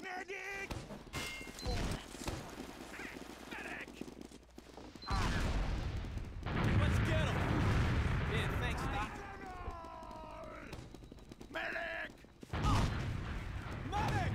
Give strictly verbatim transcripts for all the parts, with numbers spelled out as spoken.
Medic! Medic! Let's get him! Yeah, thanks, Doc. Medic! Medic!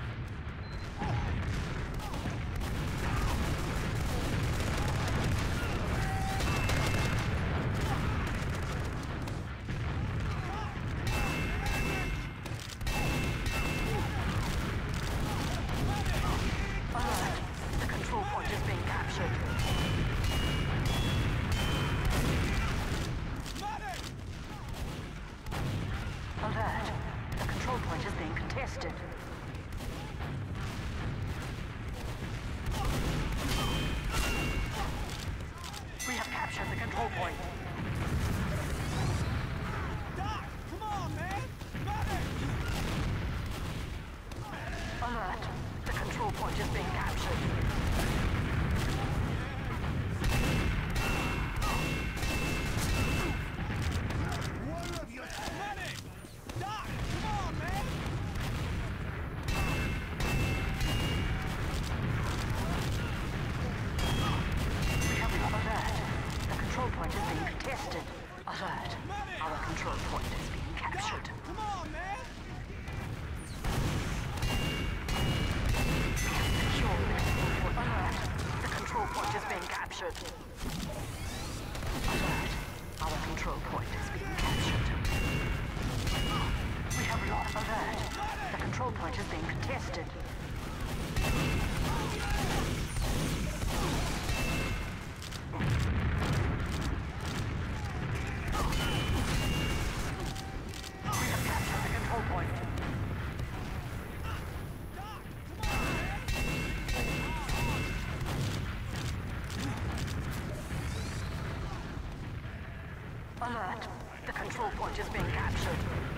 Alert! The control point is being captured.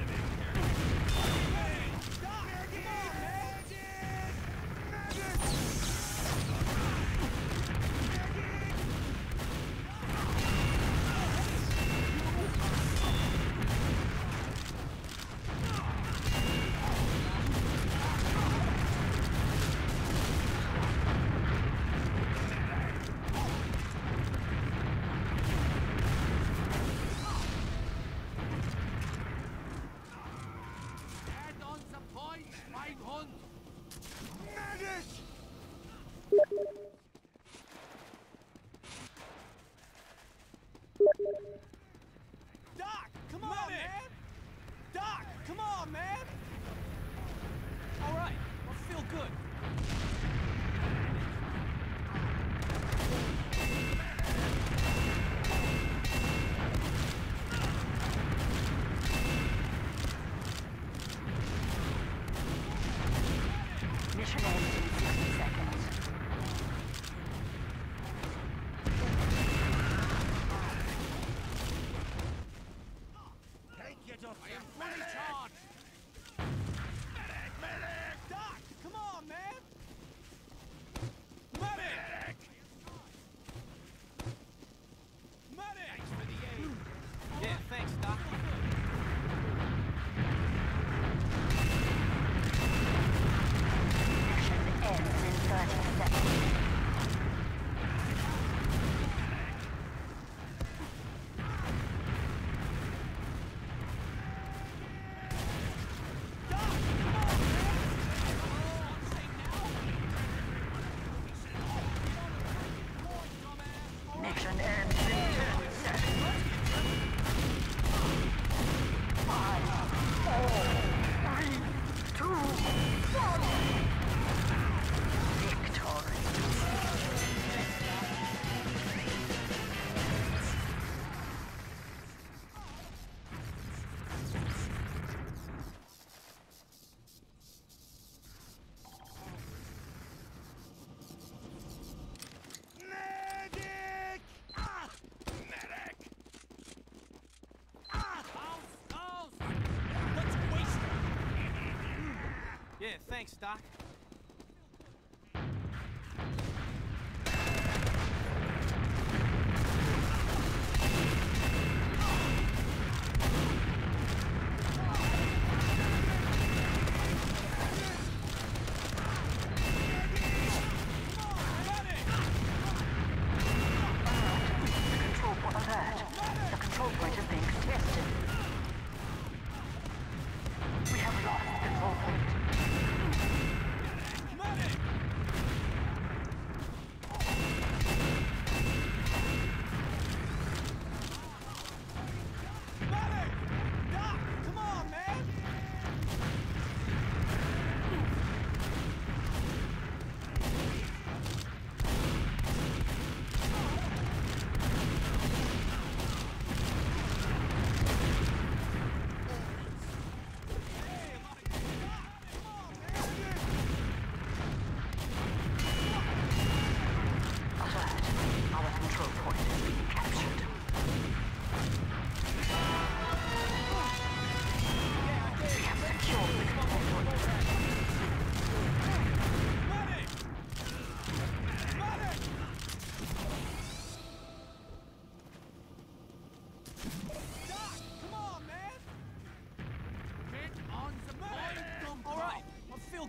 Doc, come on, man! Doc, come on, man! All right, I feel good. Mission ends in sixty seconds. Get off! I am fully charged! Medic! Medic! Doc, come on, man! Medic! Medic! Thanks for the aid. Yeah, thanks, Doc. Mission ends in thirty seconds. Mission ends in ten seconds. Five, four, three, two, one. Victory. Medic! Ah! Medic! Ah! House, house! Let's waste it! Yeah, thanks, Doc.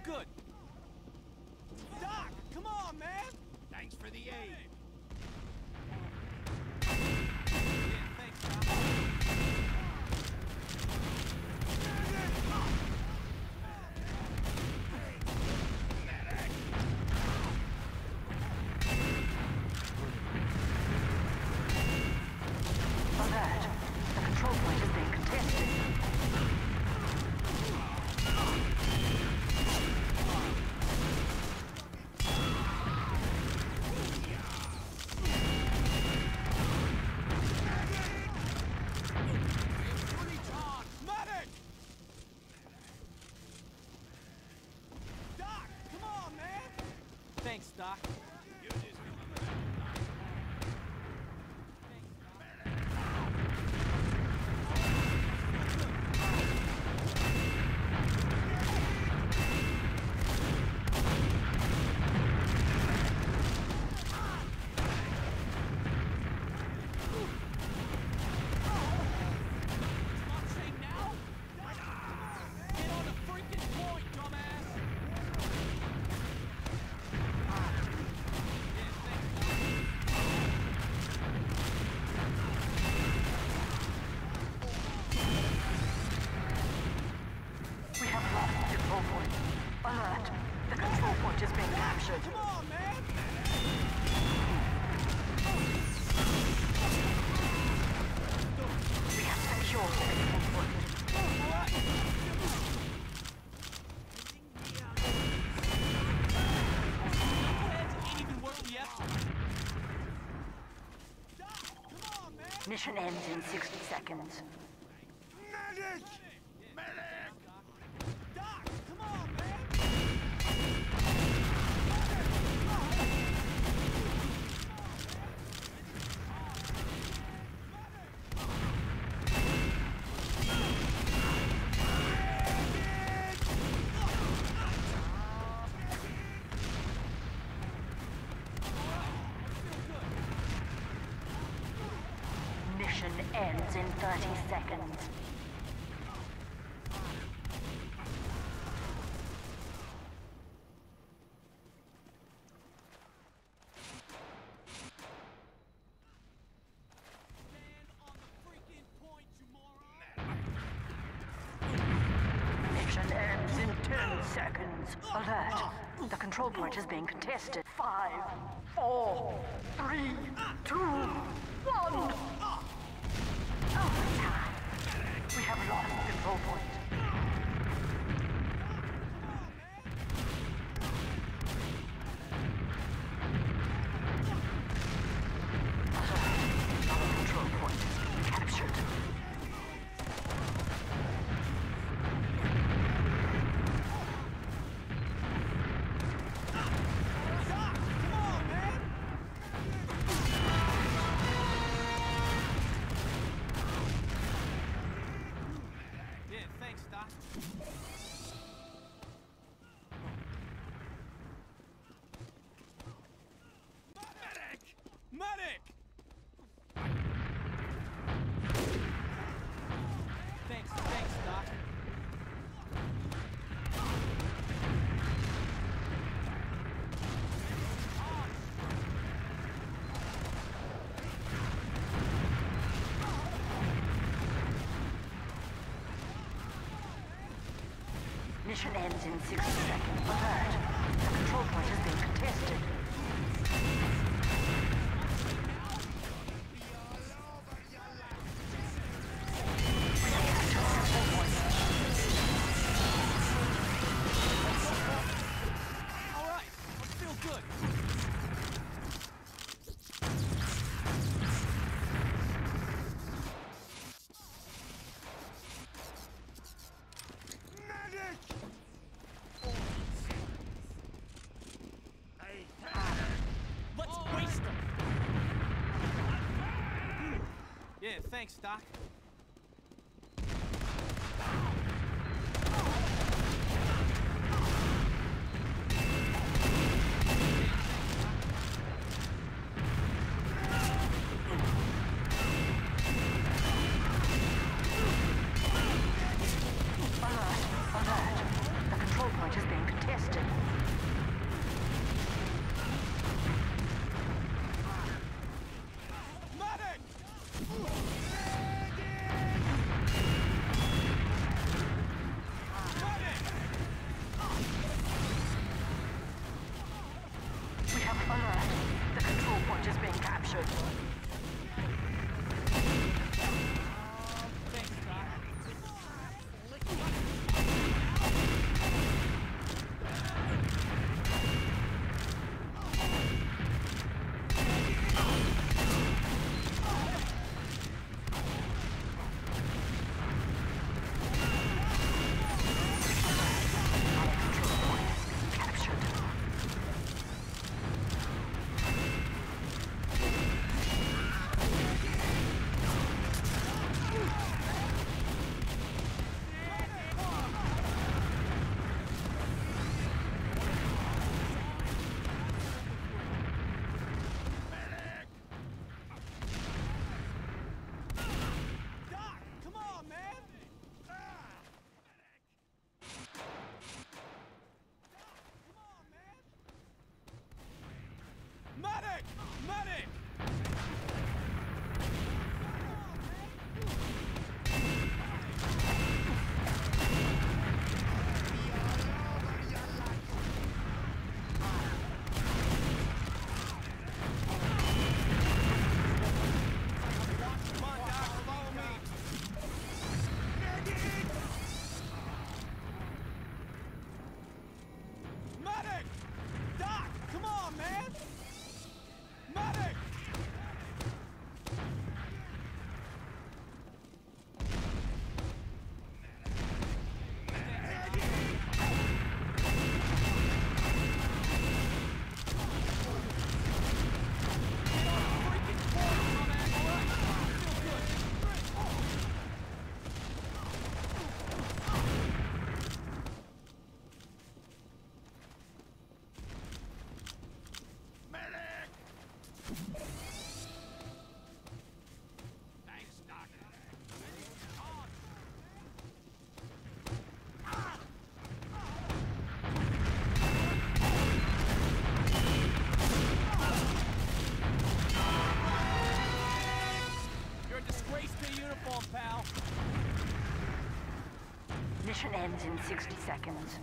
good. Doc, come on, man! Thanks for the aid. Yeah, thanks, Doc. Alert. The control point is being contested. Medic! Doc, come on, man! Thanks, Doc. We have lost the control point. Alert. The control point is being captured. Come on, man! We have secured the control point. All right. Knuckleheads ain't even worth the effort. Doc, come on, man! Mission ends in sixty seconds. Medic! Medic! Doc, come on, man! Mission ends in thirty seconds. Stand on the freaking point, you moron! Mission ends in ten seconds. Alert. The control point is being contested. Five, four, three, two, one. Overtime. We have lost the control point. Alert. Our control point is being captured. Doc, come on, man! Yeah, thanks, Doc. Medic! Medic! Thanks, thanks, Doc. Mission ends in sixty seconds. Alert. The control point is being contested. We have captured control point. All right, I feel good. Medic! Hey, Let's waste them. Yeah, thanks, Doc. Alert. Alert. The control point is being contested. Medic! Medic! Doc, come on, man! Medic! Medic! Thanks, Doc. You're a disgrace to the uniform, pal. Mission ends in sixty seconds.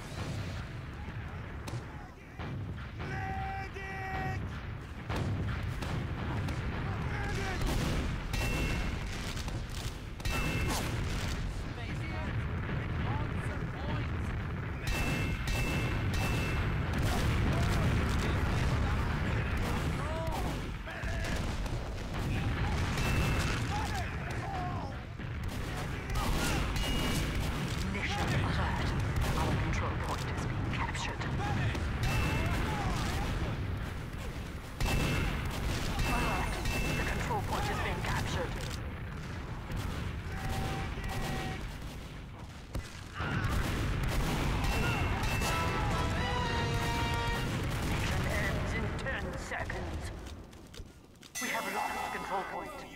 Medic! Mission alert. Our control point is being captured. Alert. The control point is being captured. Mission ends in ten seconds. We have lost the control point.